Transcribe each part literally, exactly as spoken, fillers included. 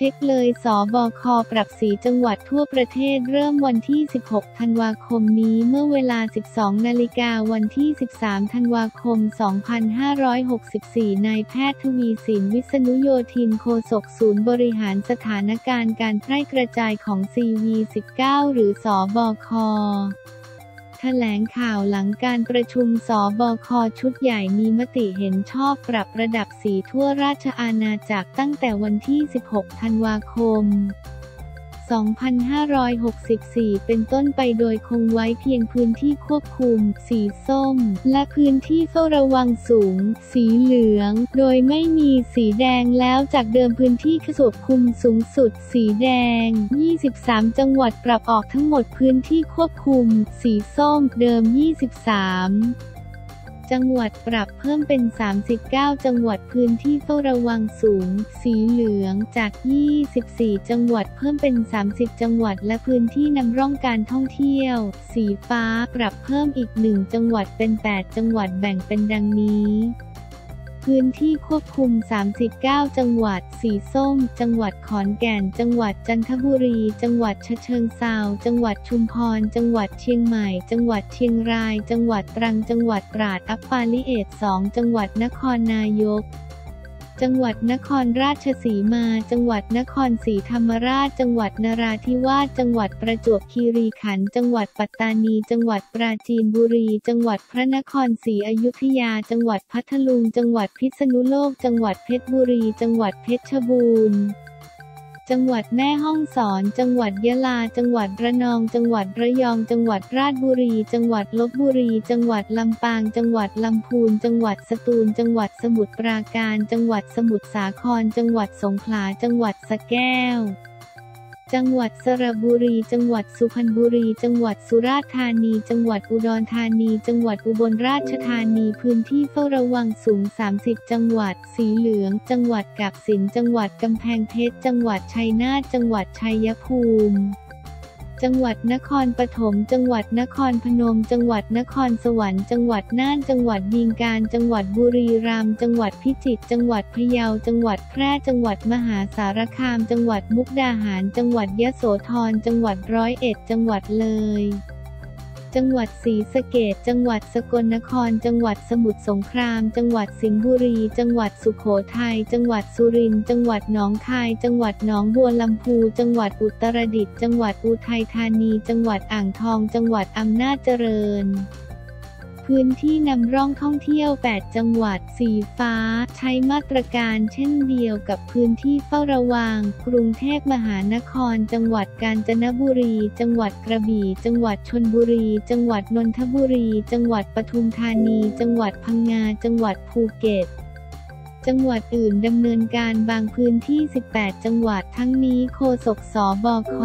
ช็คเลยสบคปรับสีจังหวัดทั่วประเทศเริ่มวันที่สิบหกธันวาคมนี้เมื่อเวลา สิบสองนาฬิกาวันที่สิบสามธันวาคมสองพันห้าร้อยหกสิบสี่นายแพทย์ทวีสินวิษณุโยธินโฆษกศูนย์บริหารสถานการณ์การแพร่กระจายของ ซี วี สิบเก้า หรือสบคแถลงข่าวหลังการประชุมสบคชุดใหญ่มีมติเห็นชอบปรับระดับสีทั่วราชอาณาจักรตั้งแต่วันที่สิบหกธันวาคมสองพันห้าร้อยหกสิบสี่เป็นต้นไปโดยคงไว้เพียงพื้นที่ควบคุมสีส้มและพื้นที่เฝ้าระวังสูงสีเหลืองโดยไม่มีสีแดงแล้วจากเดิมพื้นที่ควบคุมสูงสุดสีแดงยี่สิบสามจังหวัดปรับออกทั้งหมดพื้นที่ควบคุมสีส้มเดิมยี่สิบสามจังหวัดปรับเพิ่มเป็นสามสิบเก้าจังหวัดพื้นที่เฝ้าระวังสูงสีเหลืองจากยี่สิบสี่จังหวัดเพิ่มเป็นสามสิบจังหวัดและพื้นที่นำร่องการท่องเที่ยวสีฟ้าปรับเพิ่มอีกหนึ่งจังหวัดเป็นแปดจังหวัดแบ่งเป็นดังนี้พื้นที่ควบคุมสามสิบเก้าจังหวัดสีส้มจังหวัดขอนแก่นจังหวัดจันทบุรีจังหวัดฉะเชิงเทราจังหวัดชุมพรจังหวัดเชียงใหม่จังหวัดเชียงรายจังหวัดตรังจังหวัดตราดอัปปาลิเอตสองจังหวัดนครนายกจังหวัดนครราชสีมาจังหวัดนครศรีธรรมราชจังหวัดนราธิวาสจังหวัดประจวบคีรีขันธ์จังหวัดปัตตานีจังหวัดปราจีนบุรีจังหวัดพระนครศรีอยุธยาจังหวัดพัทลุงจังหวัดพิษณุโลกจังหวัดเพชรบุรีจังหวัดเพชรบูรณ์จังหวัดแม่ฮ่องสอนจังหวัดยะลาจังหวัดระนองจังหวัดระยองจังหวัดราชบุรีจังหวัดลพบุรีจังหวัดลำปางจังหวัดลำพูนจังหวัดสตูลจังหวัดสมุทรปราการจังหวัดสมุทรสาครจังหวัดสงขลาจังหวัดสระแก้วจังหวัดสระบุรีจังหวัดสุพรรณบุรีจังหวัดสุราษฎร์ธานีจังหวัดอุดรธานีจังหวัดอุบลราชธานีพื้นที่เฝ้าระวังสูงสามสิบจังหวัดสีเหลืองจังหวัดกาฬสินธุ์จังหวัดกำแพงเพชรจังหวัดชัยนาทจังหวัดชัยภูมิจังหวัดนครปฐมจังหวัดนครพนมจังหวัดนครสวรรค์จังหวัดน่านจังหวัดบึงกาฬจังหวัดบุรีรัมย์จังหวัดพิจิตรจังหวัดพะเยาจังหวัดแพร่จังหวัดมหาสารคามจังหวัดมุกดาหารจังหวัดยโสธรจังหวัดร้อยเอ็ดจังหวัดเลยจังหวัดศรีสะเกษจังหวัดสกลนครจังหวัดสมุทรสงครามจังหวัดสิงห์บุรีจังหวัดสุโขทัยจังหวัดสุรินทร์จังหวัดหนองคายจังหวัดหนองบัวลำพูจังหวัดอุตรดิตถ์จังหวัดอุทัยธานีจังหวัดอ่างทองจังหวัดอำนาจเจริญพื้นที่นำร่องท่องเที่ยวแปดจังหวัดสีฟ้าใช้มาตรการเช่นเดียวกับพื้นที่เฝ้าระวังกรุงเทพมหานครจังหวัดกาญจนบุรีจังหวัดกระบี่จังหวัดชลบุรีจังหวัดนนทบุรีจังหวัดปทุมธานีจังหวัดพังงาจังหวัดภูเก็ตจังหวัดอื่นดำเนินการบางพื้นที่สิบแปดจังหวัดทั้งนี้โฆษกสบค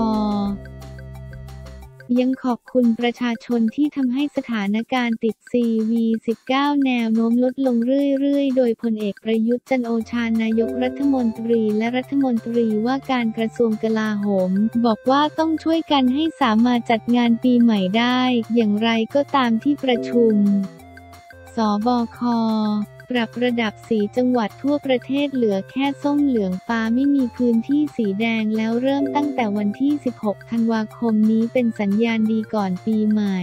ยังขอบคุณประชาชนที่ทำให้สถานการณ์ติด ซี วี สิบเก้า แนวโน้มลดลงเรื่อยๆโดยพลเอกประยุทธ์จันทร์โอชานายกรัฐมนตรีและรัฐมนตรีว่าการกระทรวงกลาโหมบอกว่าต้องช่วยกันให้สามารถจัดงานปีใหม่ได้อย่างไรก็ตามที่ประชุมสบคปรับระดับสีจังหวัดทั่วประเทศเหลือแค่ส้มเหลืองฟ้าไม่มีพื้นที่สีแดงแล้วเริ่มตั้งแต่วันที่สิบหกธันวาคมนี้เป็นสัญญาณดีก่อนปีใหม่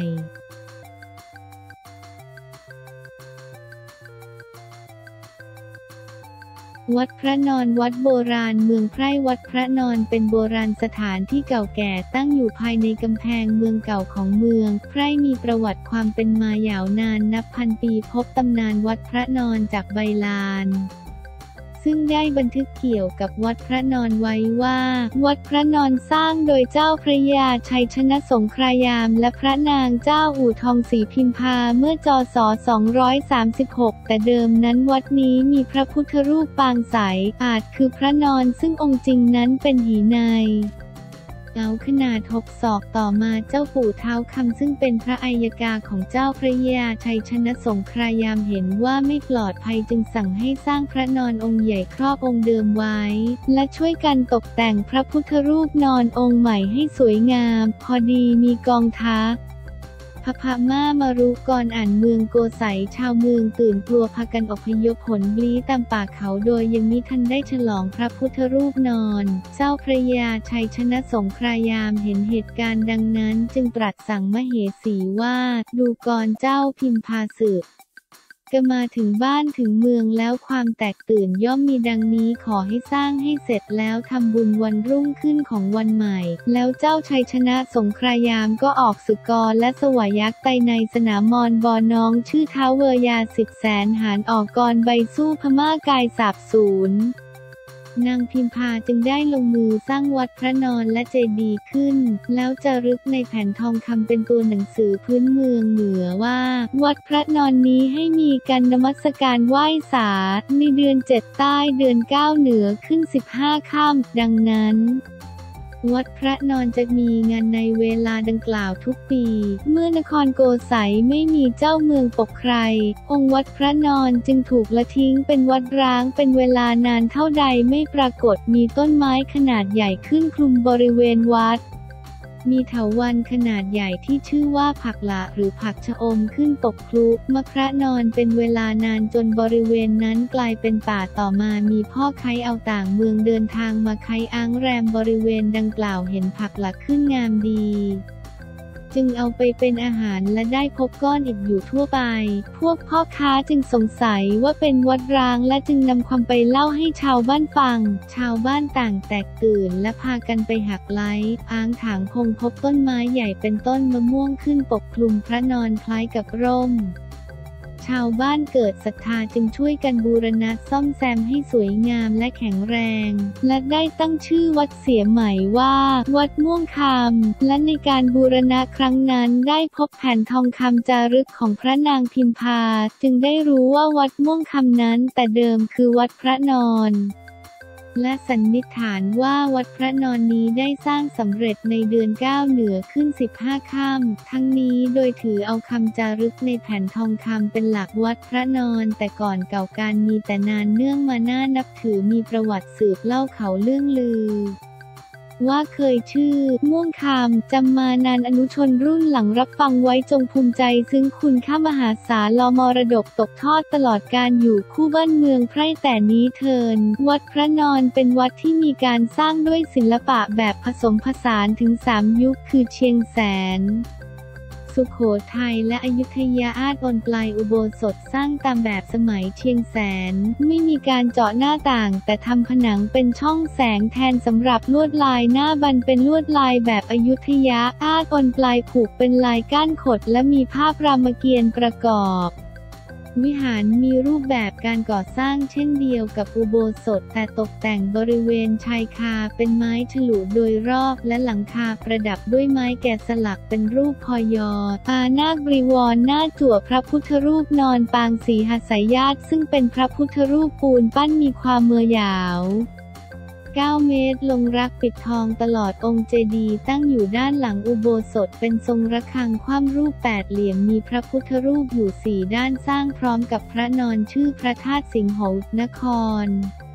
วัดพระนอนวัดโบราณเมืองไพร่วัดพระนอนเป็นโบราณสถานที่เก่าแก่ตั้งอยู่ภายในกำแพงเมืองเก่าของเมืองไพร่มีประวัติความเป็นมายาวนานนับพันปีพบตำนานวัดพระนอนจากใบลานซึ่งได้บันทึกเกี่ยวกับวัดพระนอนไว้ว่าวัดพระนอนสร้างโดยเจ้าพระยาชัยชนะสงคราม และพระนางเจ้าอู่ทองศรีพิมพาเมื่อจศสองร้อยสามสิบหกแต่เดิมนั้นวัดนี้มีพระพุทธรูปปางใสอาจคือพระนอนซึ่งองค์จริงนั้นเป็นหินายเอาขนาดหกศอกต่อมาเจ้าปู่ท้าวคำซึ่งเป็นพระอัยกาของเจ้าพระยาชัยชนะสงครามเห็นว่าไม่ปลอดภัยจึงสั่งให้สร้างพระนอนองค์ใหญ่ครอบองค์เดิมไว้และช่วยกันตกแต่งพระพุทธรูปนอนองค์ใหม่ให้สวยงามพอดีมีกองทัพพพม่ามารุกรอ่านเมืองโกไสชาวเมืองตื่นกลัวพากันอพยพหนบลี้ตามป่าเขาโดยยังมิทันได้ฉลองพระพุทธรูปนอนเจ้าพระยาชัยชนะสงครายามเห็นเหตุการณ์ดังนั้นจึงตรัสสั่งมเหสีว่าดูกรเจ้าพิมพาสึก็มาถึงบ้านถึงเมืองแล้วความแตกตื่นย่อมมีดังนี้ขอให้สร้างให้เสร็จแล้วทำบุญวันรุ่งขึ้นของวันใหม่แล้วเจ้าชัยชนะสงครายามก็ออกศึกกรและสวายักษ์ไปในสนามมอนบอน้องชื่อท้าวเวยาสิบแสนหารออกกรใบสู้พม่ากายสาบสูญนางพิมพาจึงได้ลงมือสร้างวัดพระนอนและเจดีย์ขึ้นแล้วจะรึกในแผ่นทองคำเป็นตัวหนังสือพื้นเมืองเหนือว่าวัดพระนอนนี้ให้มีการนมัสการไหว้สาในเดือนเจ็ดใต้เดือนเก้าเหนือขึ้นสิบห้าค่ำดังนั้นวัดพระนอนจะมีงานในเวลาดังกล่าวทุกปีเมื่อนครโกสัยไม่มีเจ้าเมืองปกใครองค์วัดพระนอนจึงถูกละทิ้งเป็นวัดร้างเป็นเวลานานเท่าใดไม่ปรากฏมีต้นไม้ขนาดใหญ่ขึ้นคลุมบริเวณวัดมีเถาวัลย์ขนาดใหญ่ที่ชื่อว่าผักหละหรือผักชะอมขึ้นปกคลุมมะพร้านอนเป็นเวลานานจนบริเวณนั้นกลายเป็นป่าต่อมามีพ่อค้าเอาต่างเมืองเดินทางมาค้าอ้างแรมบริเวณดังกล่าวเห็นผักหละขึ้นงามดีจึงเอาไปเป็นอาหารและได้พบก้อนอิฐอยู่ทั่วไปพวกพ่อค้าจึงสงสัยว่าเป็นวัดร้างและจึงนำความไปเล่าให้ชาวบ้านฟังชาวบ้านต่างแตกตื่นและพากันไปหักไล้อ้างถางพงพบต้นไม้ใหญ่เป็นต้นมะม่วงขึ้นปกคลุมพระนอนคล้ายกับร่มชาวบ้านเกิดศรัทธาจึงช่วยกันบูรณะซ่อมแซมให้สวยงามและแข็งแรงและได้ตั้งชื่อวัดเสียใหม่ว่าวัดม่วงคำและในการบูรณะครั้งนั้นได้พบแผ่นทองคำจารึกของพระนางพิมพาจึงได้รู้ว่าวัดม่วงคำนั้นแต่เดิมคือวัดพระนอนและสันนิษฐานว่าวัดพระนอนนี้ได้สร้างสำเร็จในเดือนเก้าเหนือขึ้นสิบห้าค่ำทั้งนี้โดยถือเอาคำจารึกในแผ่นทองคำเป็นหลักวัดพระนอนแต่ก่อนเก่าการมีแต่นานเนื่องมาน่านับถือมีประวัติสืบเล่าเขาเรื่องลือว่าเคยชื่อม่วงคำจำมานานอนุชนรุ่นหลังรับฟังไว้จงภูมิใจซึ่งคุณค่ามหาศาลลมรดกตกทอดตลอดการอยู่คู่บ้านเมืองไพร่แต่นี้เทินวัดพระนอนเป็นวัดที่มีการสร้างด้วยศิลปะแบบผสมผสานถึงสามยุคคือเชียงแสนสุโขทัยและอยุธยาอาจอนปลายอุโบสถสร้างตามแบบสมัยเชียงแสนไม่มีการเจาะหน้าต่างแต่ทำผนังเป็นช่องแสงแทนสำหรับลวดลายหน้าบันเป็นลวดลายแบบอยุธยาอาจอนปลายผูกเป็นลายก้านขดและมีภาพรามเกียรติ์ประกอบวิหารมีรูปแบบการก่อสร้างเช่นเดียวกับอุโบสถแต่ตกแต่งบริเวณชายคาเป็นไม้ฉลุโดยรอบและหลังคาประดับด้วยไม้แกะสลักเป็นรูปพยอปานาคบริวรหน้าจั่วพระพุทธรูปนอนปางสีหสายญาติซึ่งเป็นพระพุทธรูปปูนปั้นมีความเมือยาวเก้าเมตรลงรักปิดทองตลอดองค์เจดีย์ตั้งอยู่ด้านหลังอุโบสถเป็นทรงระฆังคว่ำรูปแปดเหลี่ยมมีพระพุทธรูปอยู่สี่ด้านสร้างพร้อมกับพระนอนชื่อพระธาตุสิงหนคร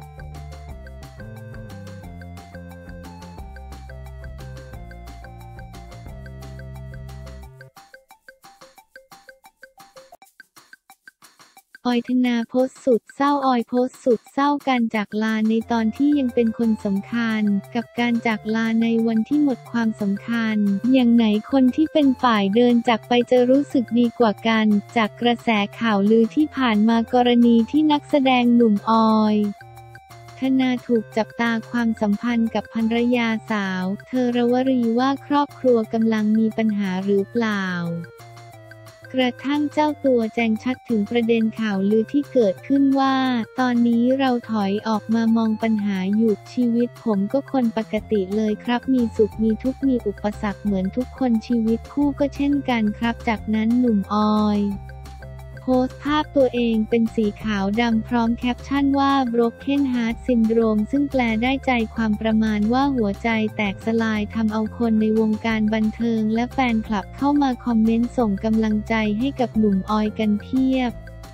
ออยธนาโพสต์สุดเศร้าออยโพสต์สุดเศร้าการจากลาในตอนที่ยังเป็นคนสำคัญกับการจากลาในวันที่หมดความสำคัญอย่างไหนคนที่เป็นฝ่ายเดินจากไปจะรู้สึกดีกว่ากันจากกระแสข่าวลือที่ผ่านมากรณีที่นักแสดงหนุ่มออยธนาถูกจับตาความสัมพันธ์กับภรรยาสาวเธอระวรีว่าครอบครัวกำลังมีปัญหาหรือเปล่ากระทั่งเจ้าตัวแจ้งชัดถึงประเด็นข่าวลือที่เกิดขึ้นว่าตอนนี้เราถอยออกมามองปัญหาอยู่ชีวิตผมก็คนปกติเลยครับมีสุขมีทุกข์มีอุปสรรคเหมือนทุกคนชีวิตคู่ก็เช่นกันครับจากนั้นหนุ่มออยโพสต์ภาพตัวเองเป็นสีขาวดำพร้อมแคปชั่นว่า Broken Heart Syndrome ซึ่งแปลได้ใจความประมาณว่าหัวใจแตกสลายทำเอาคนในวงการบันเทิงและแฟนคลับเข้ามาคอมเมนต์ส่งกำลังใจให้กับหนุ่มออยกันเพียบ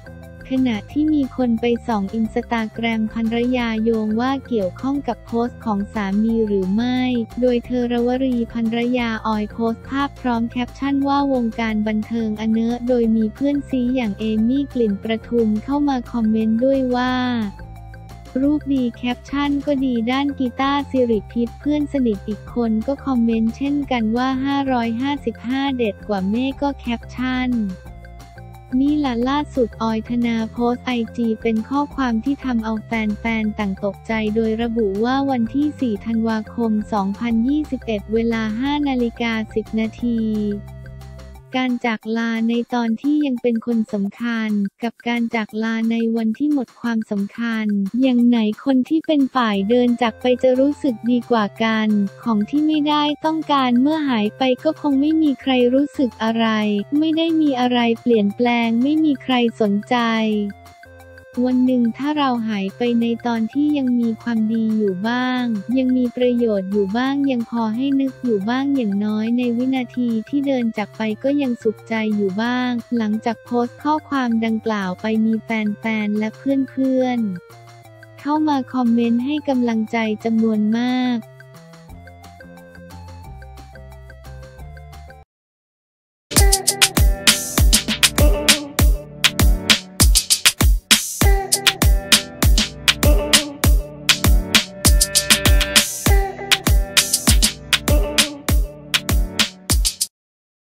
ขณะที่มีคนไปส่องอินสตาแกรมภรรยาโยงว่าเกี่ยวข้องกับโพสต์ของสามีหรือไม่ โดยเธอรวรีภรรยาออยโพสต์ภาพพร้อมแคปชั่นว่าวงการบันเทิงอะเนอะโดยมีเพื่อนซีอย่างเอมี่กลิ่นประทุมเข้ามาคอมเมนต์ด้วยว่ารูปดีแคปชั่นก็ดีด้านกีตาร์สิริพิษเพื่อนสนิทอีกคนก็คอมเมนต์เช่นกันว่าห้าร้อยห้าสิบห้าเด็ดกว่าเมฆก็แคปชั่นนี่ล่ะล่าสุดออยธนาโพสต์ไอจีเป็นข้อความที่ทำเอาแฟนๆต่างตกใจโดยระบุว่าวันที่สี่ธันวาคมสองพันยี่สิบเอ็ดเวลาห้านาฬิกาสิบนาทีการจากลาในตอนที่ยังเป็นคนสำคัญกับการจากลาในวันที่หมดความสำคัญอย่างไหนคนที่เป็นฝ่ายเดินจากไปจะรู้สึกดีกว่ากันของที่ไม่ได้ต้องการเมื่อหายไปก็คงไม่มีใครรู้สึกอะไรไม่ได้มีอะไรเปลี่ยนแปลงไม่มีใครสนใจวันหนึ่งถ้าเราหายไปในตอนที่ยังมีความดีอยู่บ้างยังมีประโยชน์อยู่บ้างยังพอให้นึกอยู่บ้างอย่างน้อยในวินาทีที่เดินจากไปก็ยังสุขใจอยู่บ้างหลังจากโพสต์ข้อความดังกล่าวไปมีแฟนๆและเพื่อนๆเข้ามาคอมเมนต์ให้กำลังใจจำนวนมาก